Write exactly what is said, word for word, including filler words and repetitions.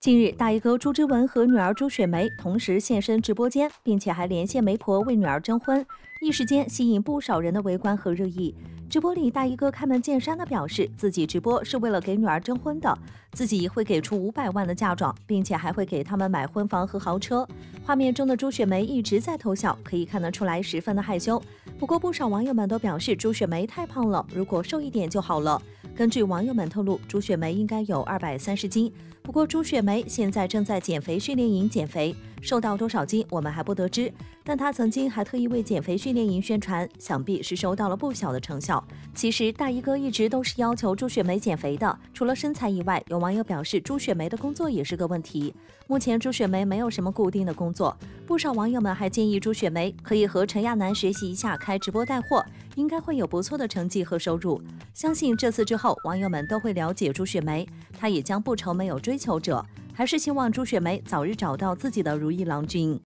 近日，大衣哥朱之文和女儿朱雪梅同时现身直播间，并且还连线媒婆为女儿征婚，一时间吸引不少人的围观和热议。直播里，大衣哥开门见山地表示，自己直播是为了给女儿征婚的，自己会给出五百万的嫁妆，并且还会给他们买婚房和豪车。画面中的朱雪梅一直在偷笑，可以看得出来十分的害羞。不过，不少网友们都表示朱雪梅太胖了，如果瘦一点就好了。根据网友们透露，朱雪梅应该有二百三十斤。不过，朱雪梅现在正在减肥训练营减肥，瘦到多少斤我们还不得知。但她曾经还特意为减肥训练营宣传，想必是收到了不小的成效。其实，大衣哥一直都是要求朱雪梅减肥的，除了身材以外，有网友表示朱雪梅的工作也是个问题。目前，朱雪梅没有什么固定的工作，不少网友们还建议朱雪梅可以和陈亚楠学习一下开直播带货，应该会有不错的成绩和收入。相信这次之后，网友们都会了解朱雪梅，她也将不愁没有追求者。还是希望朱雪梅早日找到自己的如意郎君。